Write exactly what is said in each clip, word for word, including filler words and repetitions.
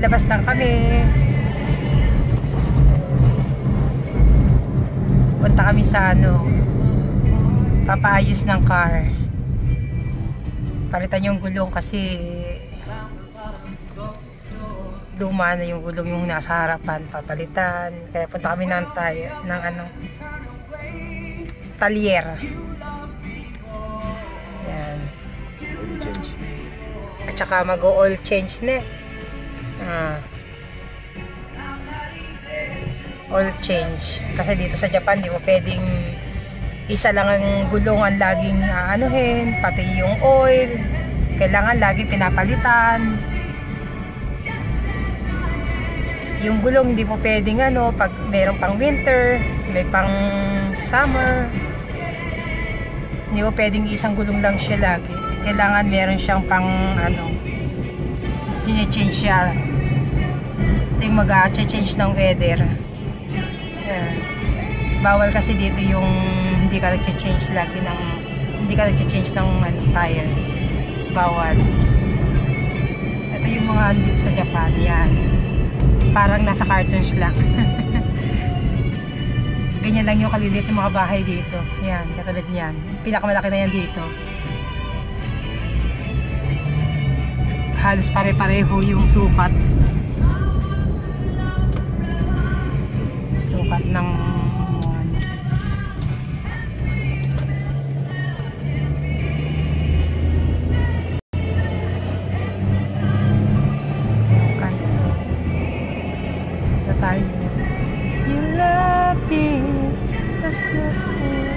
labas lang kami. Punta kami sa ano, papaayos ng car. Palitan yung gulong kasi luma na yung gulong yung nasa harapan, papalitan. Kaya punta kami ng tayo ng ano, talyer. Yan. At saka mag-oil change na. Ah. Oil change. Kasi dito sa Japan, di mo pwedeng isa lang ang gulong ang laging aanuhin, pati yung oil. Kailangan lagi pinapalitan. Yung gulong, hindi mo pwedeng ano, pag mayroong pang winter, may pang summer. Hindi mo pwedeng isang gulong lang siya lagi. Kailangan meron siyang pang ano, gine-change siya. Ito yung mag-change ng weather. Yan. Bawal kasi dito yung hindi ka nag-change lagi ng hindi ka nag-change ng ano, tire. Bawal. Ito yung mga andito sa Japan. Yan. Parang nasa cartoons lang. Ganyan lang yung kaliliit yung mga bahay dito. Yan, katulad niyan. Pinakamalaki na yan dito. Halos pare-pareho yung sukat. Sukat ng kanso. Sa tayo. You love me. That's not cool.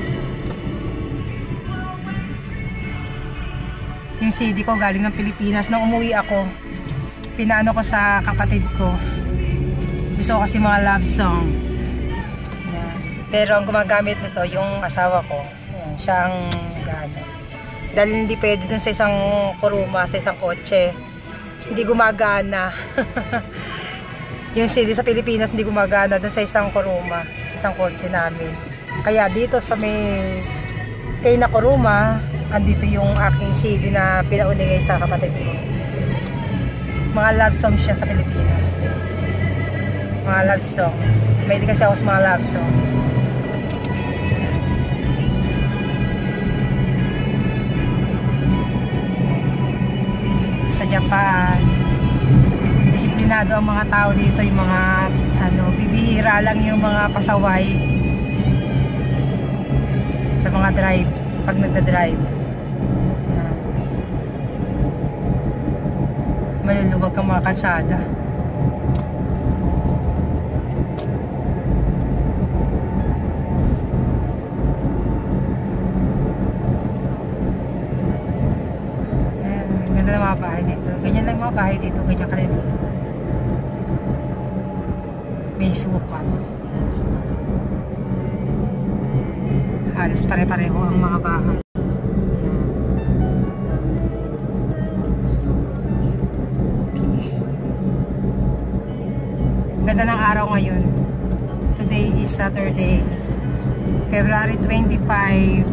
Yung C D ko galing ng Pilipinas. Nung umuwi ako, pinaano ko sa kapatid ko. Gusto ko kasi mga love song. Yan. Pero ang gumagamit nito, yung asawa ko. Yan, siya ang gano. Dahil hindi pwede dun sa isang kuruma, sa isang kotse. Hindi gumagana. Yung C D sa Pilipinas hindi gumagana dun sa isang kuruma, isang kotse namin. Kaya dito sa may kay na kuruma, andito yung aking C D na pinauningay sa kapatid ko. Mga love songs siya sa Pilipinas. Mga love songs. May di kasi ako sa mga love songs. Ito sa Japan, disiplinado ang mga tao dito. Yung mga ano, bibihira lang yung mga pasaway sa mga drive, pag nagda-drive. Maluluwag ang mga kalsada. Ganda ng mga bahay dito. Ganyan lang mga bahay dito. Ganyan kaliliit. May sukat. Halos pare-pareho ang mga bahay. Ganda ng araw ngayon. Today is Saturday, February twenty-five.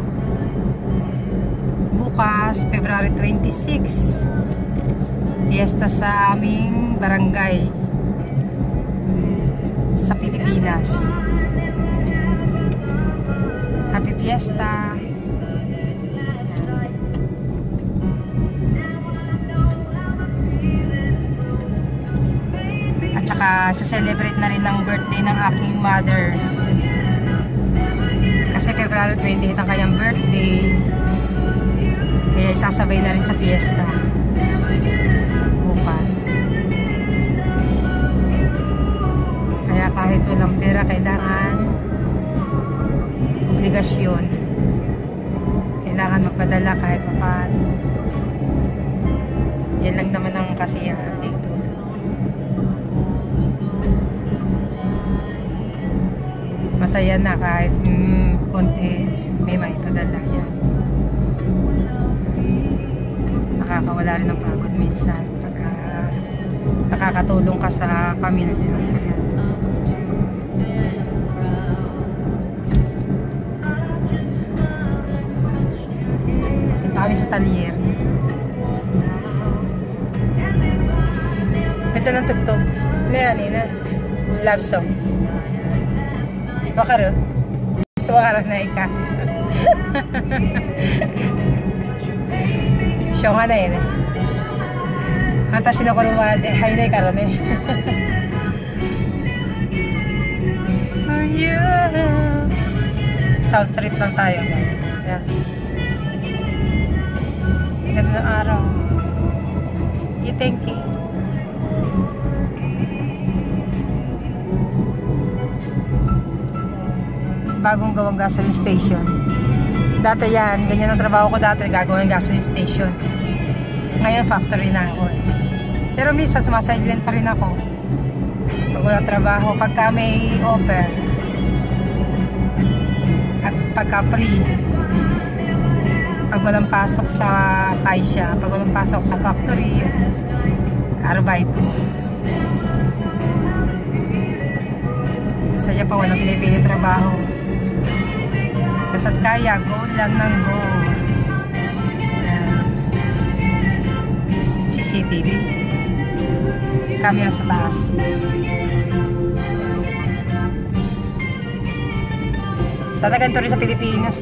Bukas, February twenty-six. Fiesta sa aming barangay sa Pilipinas. Happy Fiesta. At saka sa-celebrate na rin ng birthday ng aking mother. Kasi February twenty-eight ang kanyang birthday. Kaya isasabay na rin sa fiesta bukas. Kaya kahit walang pera, kailangan obligasyon. Kailangan magpadala kahit paano. Yan lang naman ang kasiyahan dito. Masaya na kahit mm, konti may maipadala yan. Nakakawala rin ng pagod minsan pagka nakakatulong ka sa pamilya. Punta kami sa talyer. Ito ng tugtog. Ano yan, Ina? Love songs. Wakaro. Wakaro na ika. Show nga na yun eh. Hatashi no koruwa de hai nai kara ne. South trip lang tayo. Yan. Ganda ng araw. You thank you. Bagong gawang gasoline station. Dati yan, ganyan ang trabaho ko dati, gagawa ng gasoline station. Ngayon factory na ako. Pero minsan sumasilent pa rin ako. Pag wala trabaho, pagka may offer at pagka free, pag walang pasok sa kaisya, pag walang pasok sa factory, arbito. Dito sa Japan, walang pinipili trabaho. Basta't kaya, go lang ng go. C C T V. Camera sa taas. Sana ganito rin sa Pilipinas.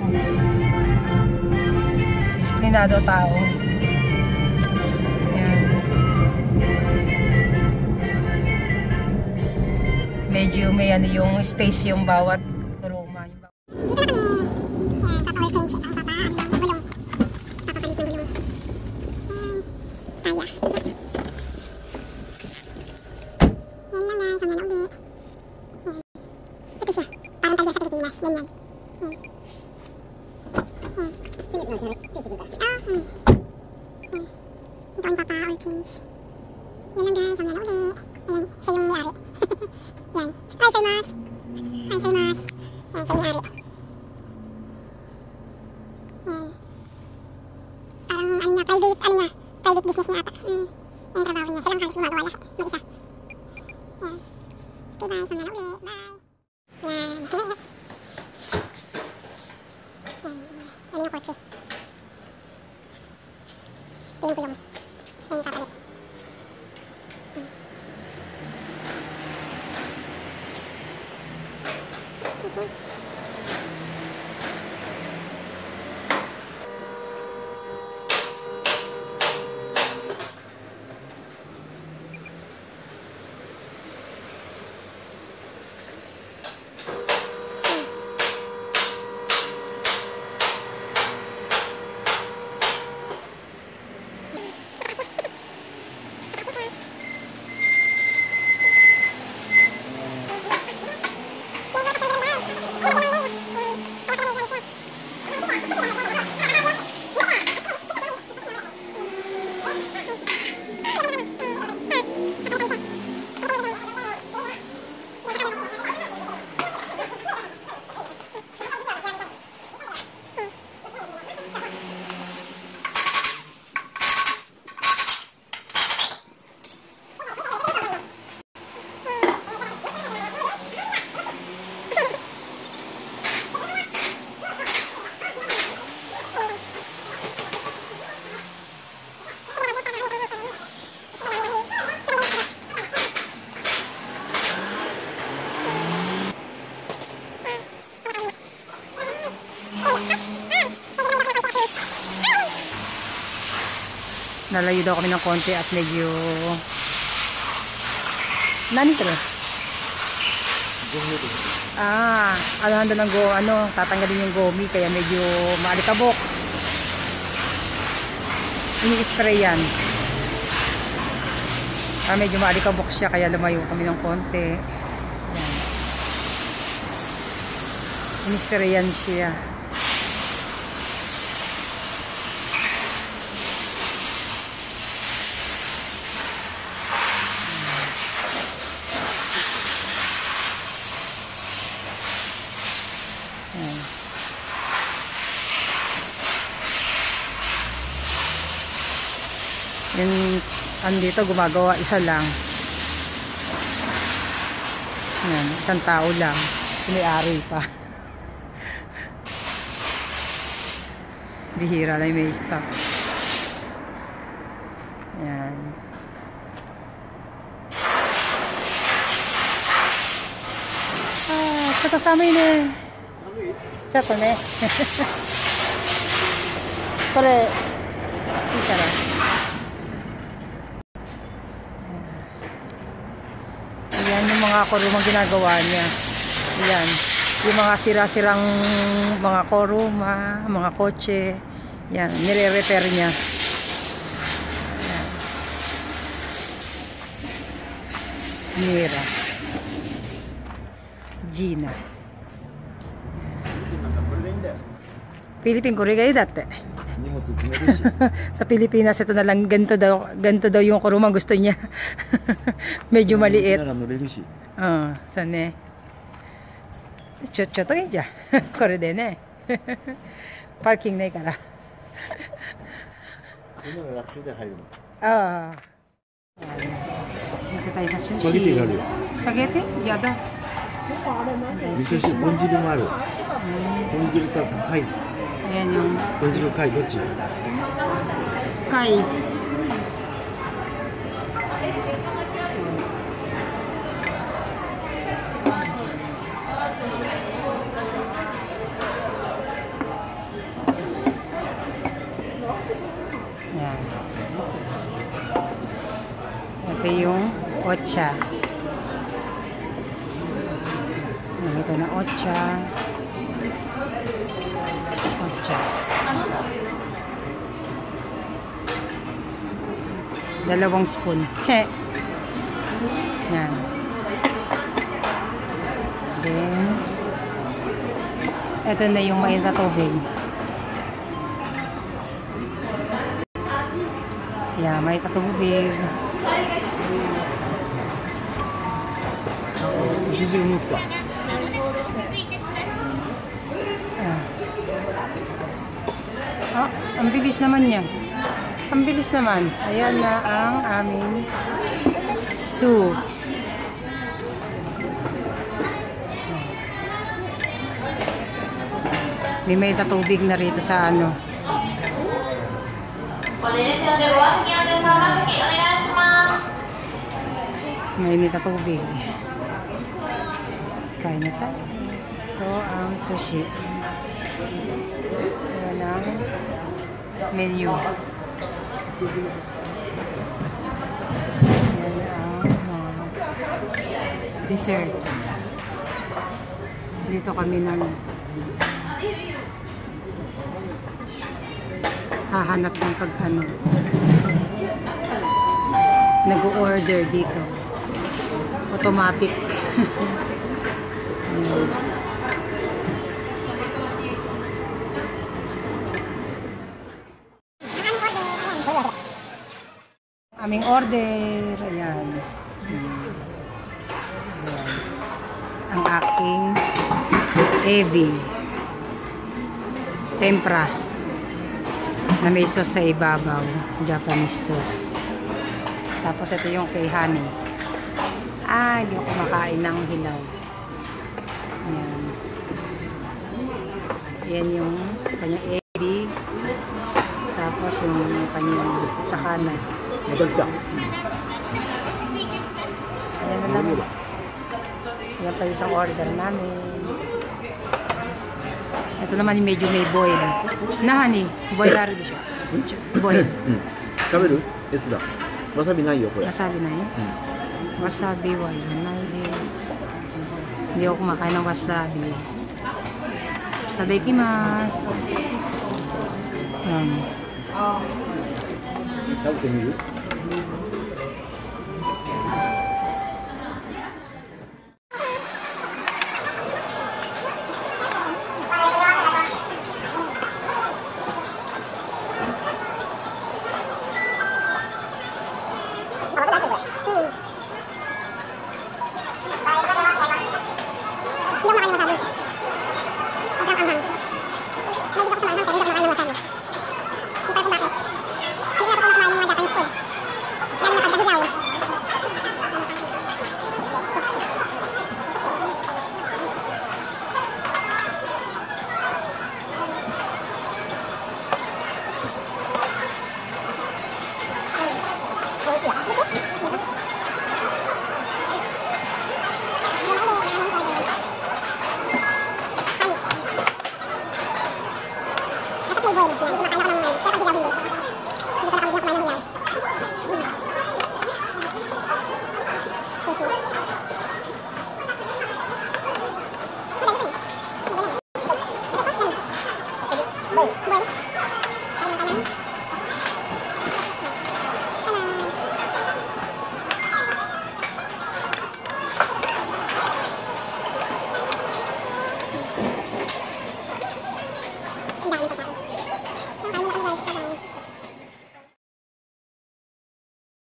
Disiplinado tao. Yan. Medyo may ano yung space yung bawat kuruma. Dito na kami. Papa-oil change. Papa, ano, gulong. Papapalit ng gulong. Kaya. Yan lang guys. Ang yan ulit. Ito siya. Parang talya sa Pilipinas. Ganyan. Hmm. Hmm. Silip mo siya. Ah, hmm. Hmm. Ito ang papa-oil change. Yan lang guys. Ang yan ulit. Ayan. Siya yung may-ari. Yan. Ay, saymas. Ay, saymas. Yan. Siya yung may-ari. Yan. Parang ano niya. Private. Ano niya. Private business niya ata. Hmm. Yan ang trabaho niya. Siya lang halos gumagawa lahat. Mag-isa. Yan. Okay guys. Ang yan ulit. Bye. Yan. Yan. Yan yung kotse. Ito yung gulong. Yan yung kapalit. Hmm. Change, change. Nalayo daw kami ng konti at medyo nani tro? Ah, alahan daw ng go, ano, tatanggalin yung gomi kaya medyo maalikabok. Ini-spray yan. Ah, medyo maalikabok siya kaya lumayo kami ng konti. Yan. Ini-spray yan siya. Yung andito gumagawa isa lang. Yan, isang tao lang. May-ari pa. Bihira na yung may stock. Yan. ょっと寒いね。ちょっとね。これ、いいから。Yan yung mga kurumang ginagawa niya. Yan. Yung mga sira-sirang mga kuruma, mga kotse. Yan. Nire-repair niya. Yan. Mira. Gina. Philippine Korea datte. Sa Pilipinas ito na lang ganito daw, ganito daw yung kuruma gusto niya. Medyo maliit. Ah, sane. Chot-chot to ja. Kore de ne. Parking nai kara. Ah. Dito tayo sa sushi. Spaghettiがあるよ。 Spaghetti? Yada. Miso shi, tonjiru mo aru. Tonjiru ka kai. Ayan yung Tonjiru kai, dochi? kai. Ayan. Ito yung ocha. Ito na ocha. Ocha. Dalawang spoon. He. Yan. Then, ito na yung mainit na tubig. Yan, mainit na tubig. Ah, ang bilis naman niya. Ang bilis naman. Ayan na ang aming soup. May may tatubig na rito sa ano. May may tatubig. Kain na tayo. Ito ang sushi. Ayan ang menu. Ayan ang uh, dessert. Dito kami nang hahanap ng pag-ano. Nag-order dito. Automatic. Ayan. Aming order. Ayan. Ayan. Ang aking ebi. Tempra. Na may sauce sa ibabaw. Japanese sauce. Tapos ito yung kay honey. Ah, hindi ako kumakain ng hilaw. Ayan. Ayan yung kanyang ebi. Tapos yung kanyang sa kanan. Madagda. Ayan na lang. Ayan pa isang order namin. Ito naman yung medyo may boil. Na honey, boil na rin siya. Boil. Kaberu? Yes da. Wasabi nai yo, kore. Wasabi na eh. Wasabi wa iranai desu. Hindi ako kumakain ng wasabi. Tadaikimasu. Um. 食べてみる？